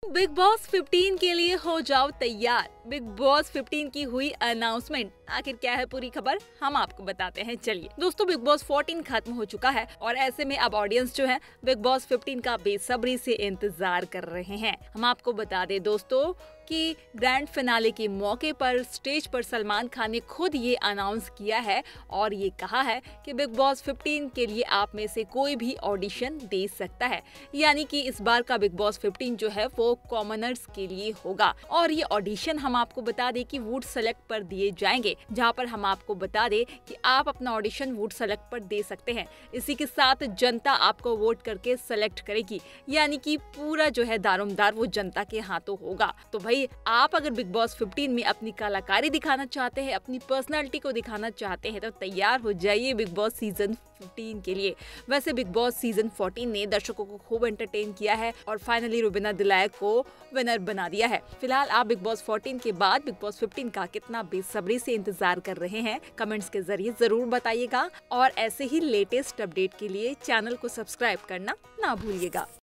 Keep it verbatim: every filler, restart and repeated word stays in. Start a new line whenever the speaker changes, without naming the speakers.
Big boss fifteen के लिए हो जाओ तैयार। बिग बॉस फिफ्टीन की हुई अनाउंसमेंट। आखिर क्या है पूरी खबर, हम आपको बताते हैं। चलिए दोस्तों, बिग बॉस फोर्टीन खत्म हो चुका है और ऐसे में अब ऑडियंस जो है बिग बॉस फिफ्टीन का बेसब्री से इंतजार कर रहे हैं। हम आपको बता दें दोस्तों कि ग्रैंड फिनाले के मौके पर स्टेज पर सलमान खान ने खुद ये अनाउंस किया है और ये कहा है कि बिग बॉस फिफ्टीन के लिए आप में से कोई भी ऑडिशन दे सकता है। यानी कि इस बार का बिग बॉस फिफ्टीन जो है वो कॉमनर्स के लिए होगा और ये ऑडिशन हम आपको बता दें कि वोट सेलेक्ट पर दिए जाएंगे, जहां पर हम आपको बता दें कि आप अपना ऑडिशन वोट सेलेक्ट पर दे सकते हैं। इसी के साथ जनता आपको वोट करके सेलेक्ट करेगी, यानी कि पूरा जो है दारोमदार वो जनता के हाथों होगा। तो भाई आप अगर बिग बॉस फिफ्टीन में अपनी कलाकारी दिखाना चाहते हैं, अपनी पर्सनालिटी को दिखाना चाहते हैं, तो तैयार हो जाइए बिग बॉस सीजन फिफ्टीन के लिए। वैसे बिग बॉस सीजन फोर्टीन ने दर्शकों को खूब एंटरटेन किया है और फाइनली रुबीना दिलाय को विनर बना दिया है। फिलहाल आप बिग बॉस फोर्टीन के बाद बिग बॉस फिफ्टीन का कितना बेसब्री से इंतजार कर रहे हैं, कमेंट्स के जरिए जरूर बताइएगा और ऐसे ही लेटेस्ट अपडेट के लिए चैनल को सब्सक्राइब करना ना भूलिएगा।